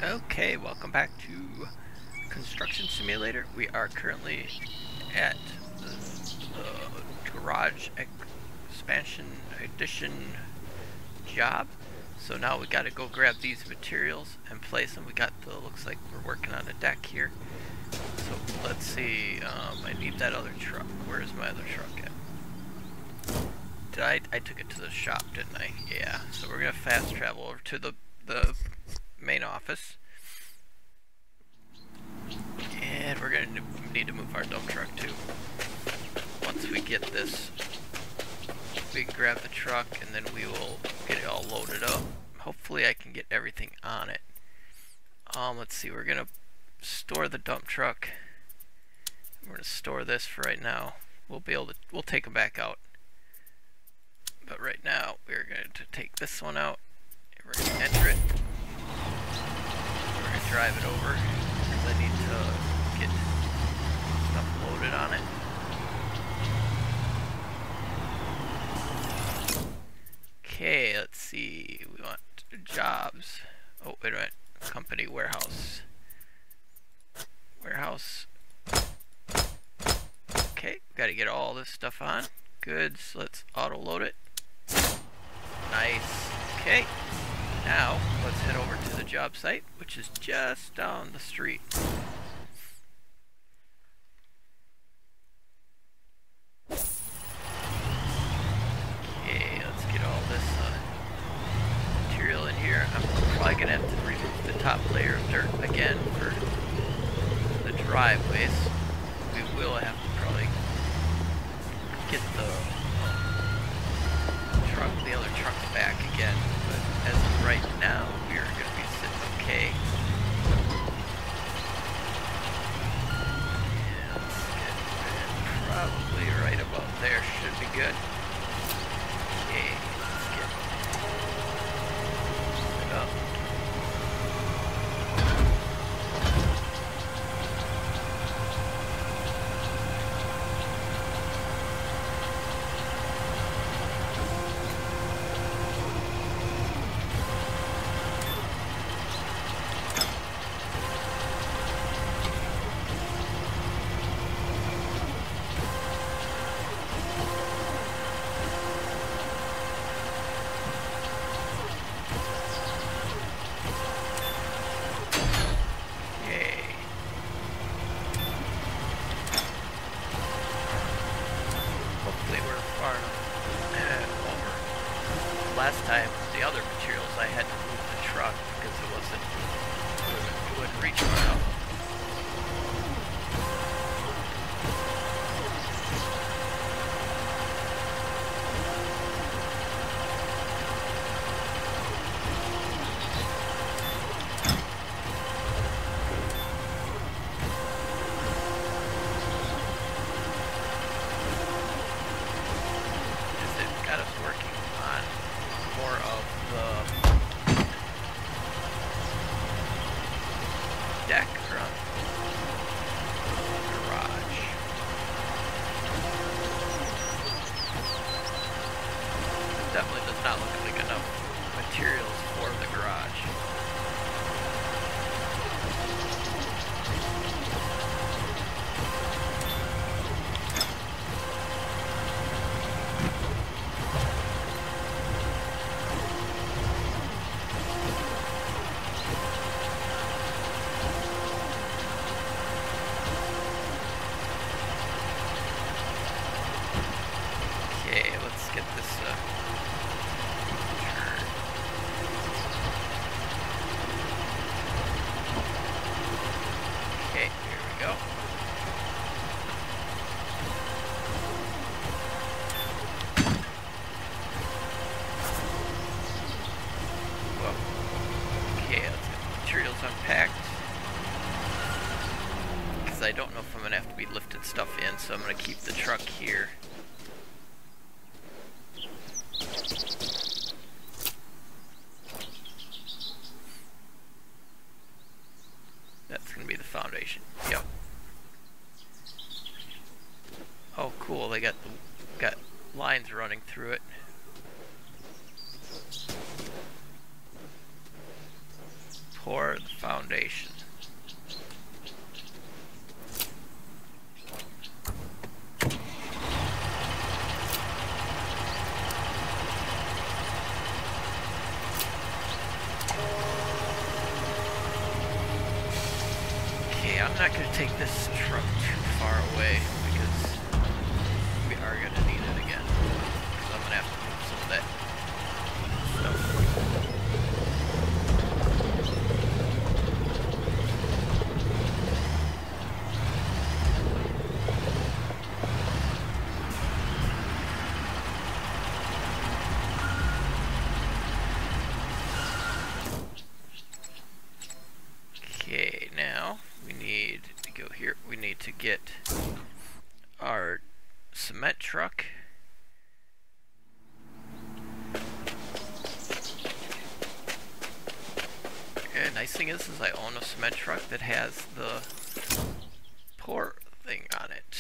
Okay, welcome back to Construction Simulator. We are currently at the Garage Expansion Edition job. So now we gotta go grab these materials and place them. We got the, looks like we're working on a deck here. So let's see, I need that other truck. Where's my other truck at? I took it to the shop, didn't I? Yeah, so we're gonna fast travel over to the main office. And we're gonna need to move our dump truck too. Once we get this, we can grab the truck and then we will get it all loaded up. Hopefully I can get everything on it. Let's see, we're gonna store the dump truck. We're gonna store this for right now. We'll take them back out. But right now we're going to take this one out and we're gonna enter it. We're gonna drive it over because I need to get stuff loaded on it. Okay, let's see. We want jobs. Oh, wait a minute. Company warehouse. Warehouse. Okay, gotta get all this stuff on. Goods. Let's auto load it. Nice. Okay. Now, let's head over to the job site, which is just down the street. Okay, let's get all this material in here. I'm probably going to have to remove the top layer of dirt again for the driveways. We will have to probably get the other trucks back again, but as of right now, we are going to be sitting okay. Yeah, let's get it probably right about there, should be good. Okay, let's get it up. Last time, the other materials, I had to move the truck because it wouldn't reach far enough. It got us working on more of the deck from the garage. It definitely does not look like enough materials for the garage. Let's get this turned. Okay, here we go. Whoa. Okay, let's get the materials unpacked. Because I don't know if I'm going to have to be lifting stuff in, so I'm going to keep the truck here. That's going to be the foundation. Yep. Oh, cool. They got lines running through it. pour the foundation. Okay, I'm not going to take this truck too far away because we are going to need it again. So I'm going to have to move some of that stuff. Okay, now we need to go here. We need to get our cement truck. Okay, nice thing is I own a cement truck that has the pour thing on it.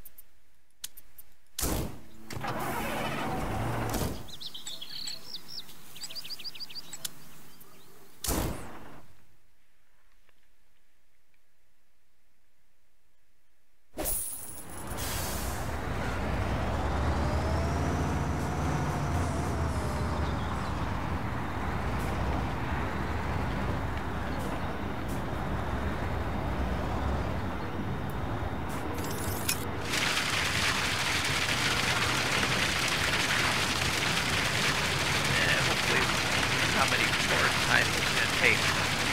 How many more times it's going to take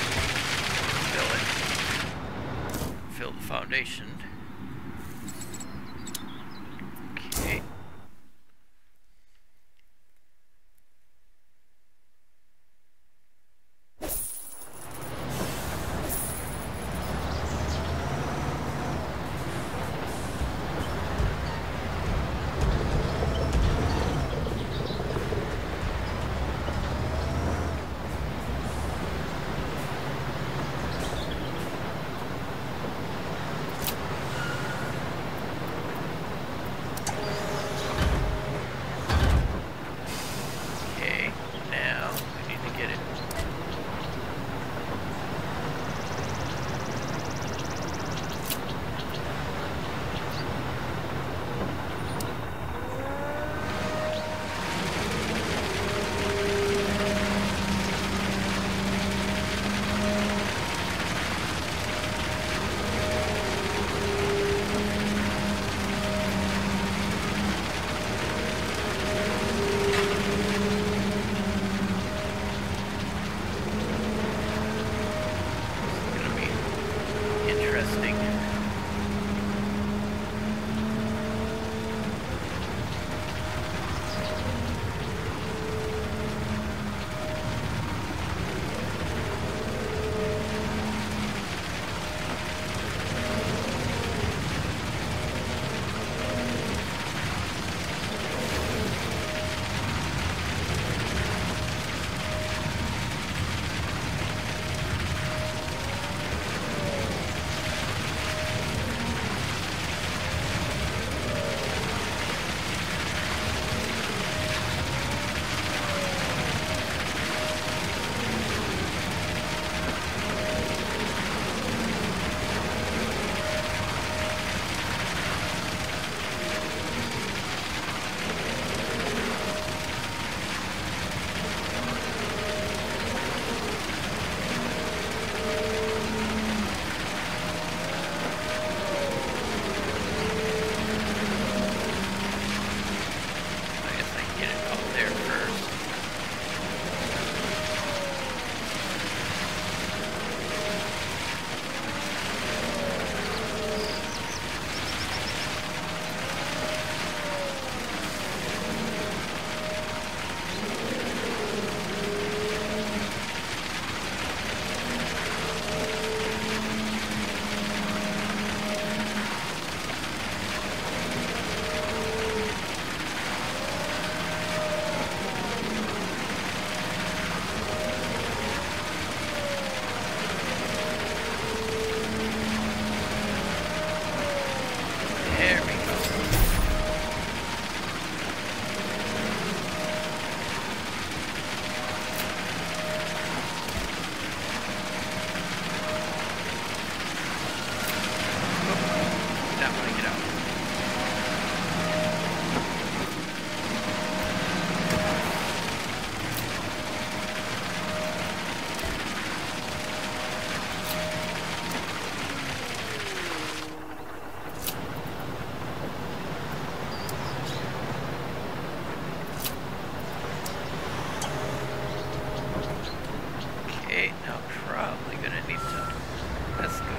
to fill the foundation. Okay.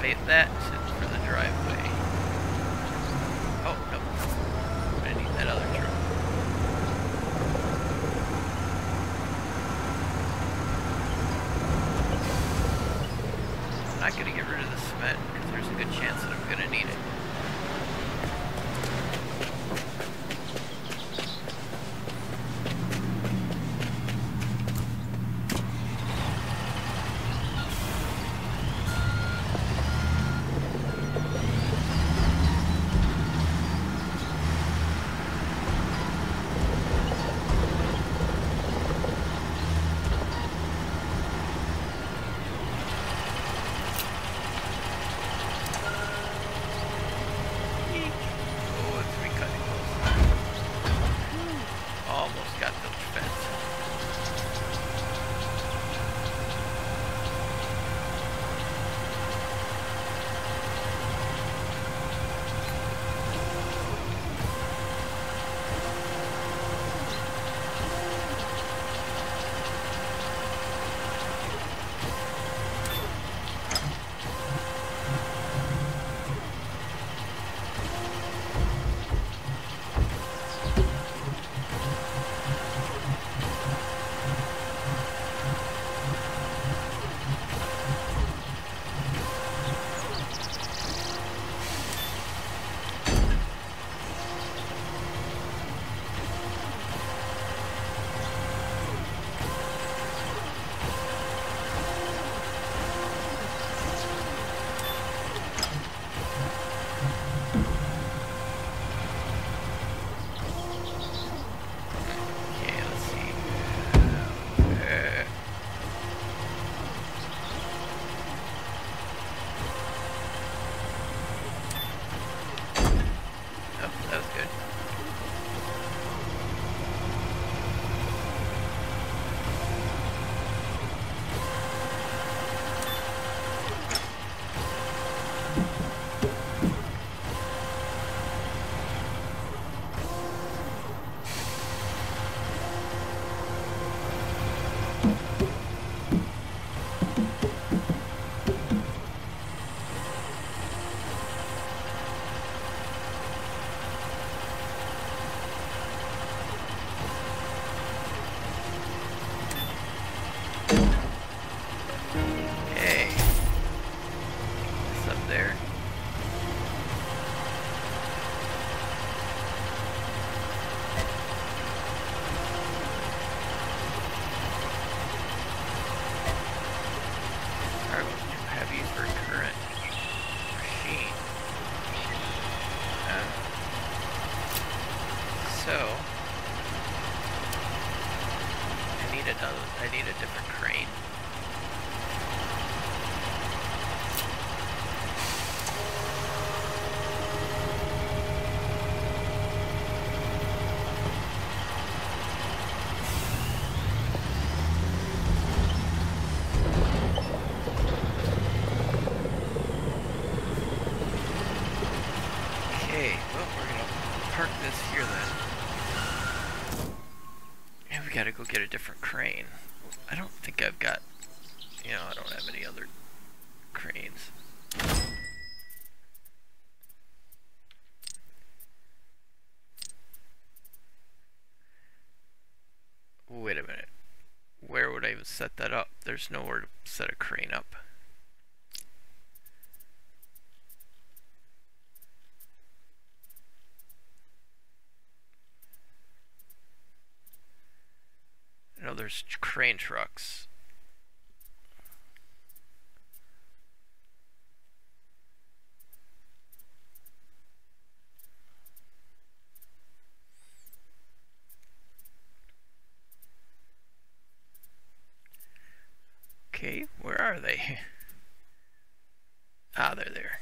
that for the driveway. Oh, no. I need that other truck. I'm not going to get rid of the cement because there's a good chance that I'm going to need it. I need a different crane. Okay, well, we're gonna park this here then. And we gotta go get a different crane. I don't think I've got, I don't have any other cranes. Wait a minute. Where would I even set that up? There's nowhere to set a crane up. I know there's crane trucks. Okay, where are they? Ah, they're there.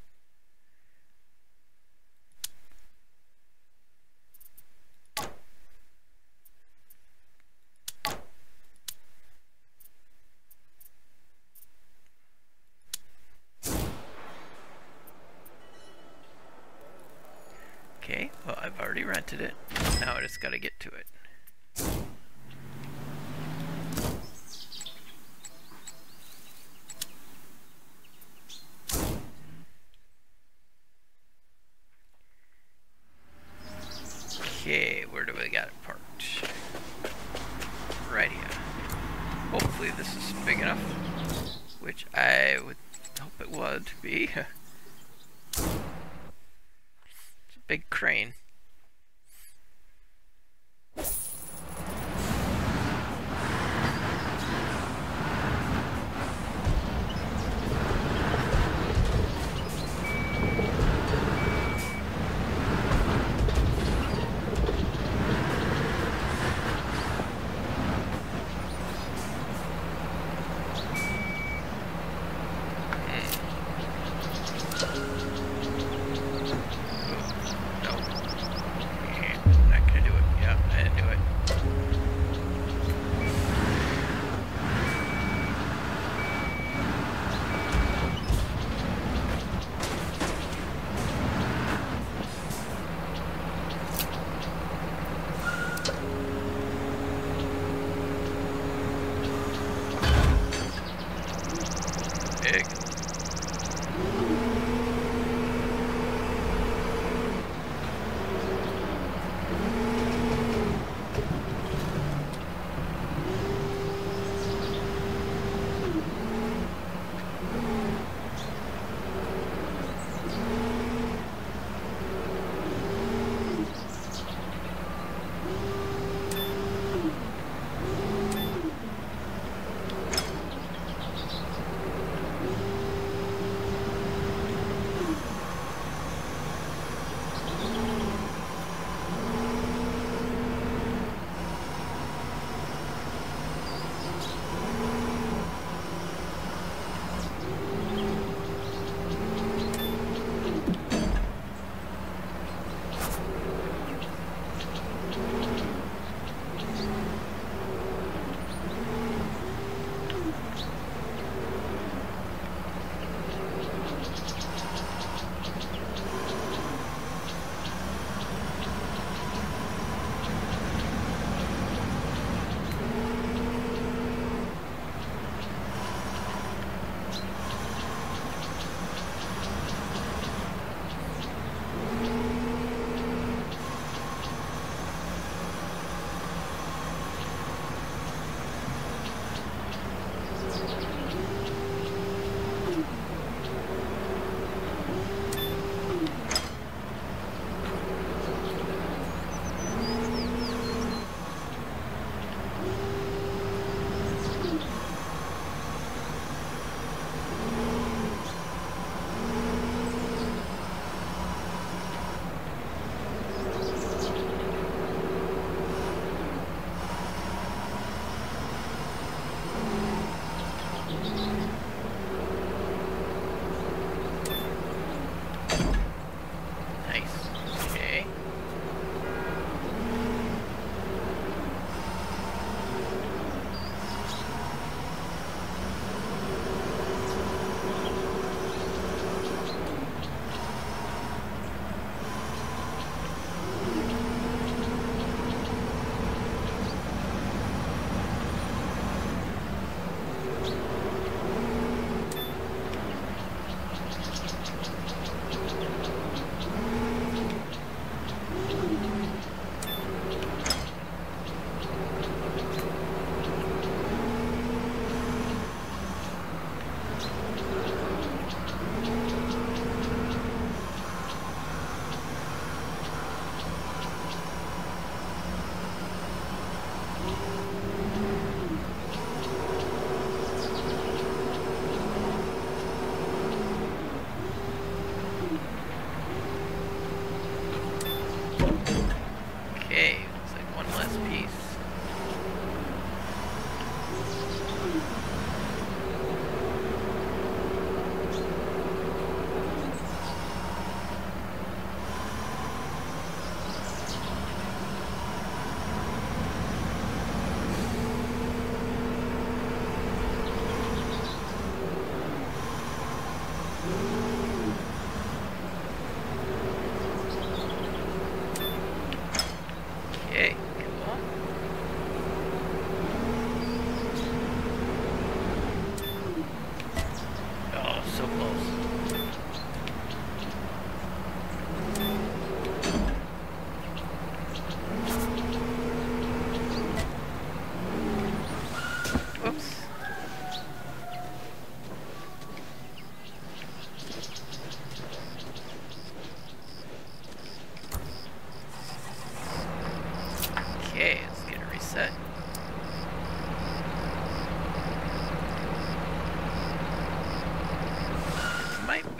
Okay, well, I've already rented it. Now I just gotta get to it. got it parked. Right here. Hopefully this is big enough, which I would hope it would be. It's a big crane.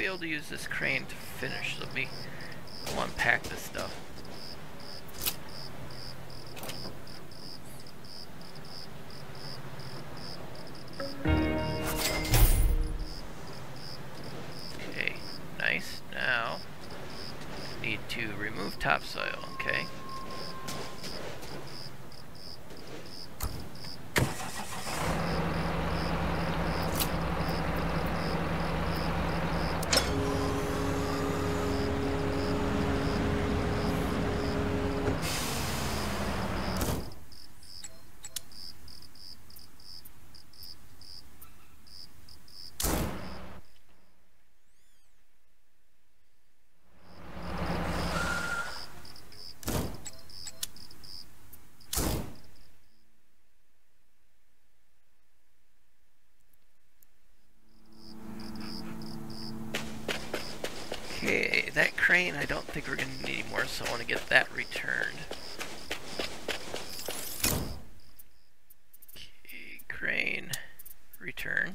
be able to use this crane to finish. Let me unpack this stuff. Okay, nice. Now, need to remove topsoil, okay. Okay, that crane I don't think we're going to need anymore, so I want to get that returned. Okay, crane, return.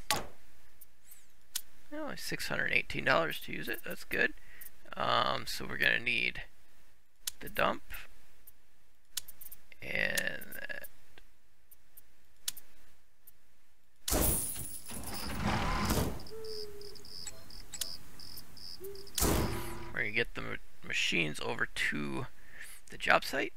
Oh, $618 to use it, that's good. So we're going to need the dump, and that. We're going to get the machines over to the job site.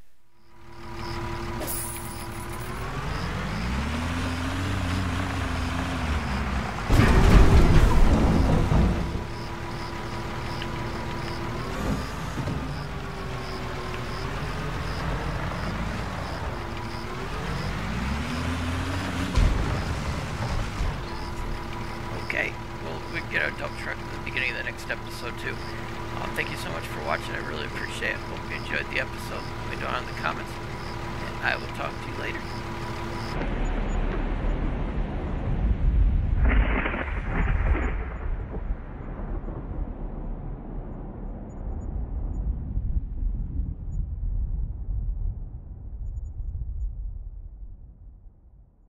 Okay, we'll get our dump truck at the beginning of the next episode too. Thank you so much for watching. I really appreciate it. Hope you enjoyed the episode. Let me know in the comments, and I will talk to you later.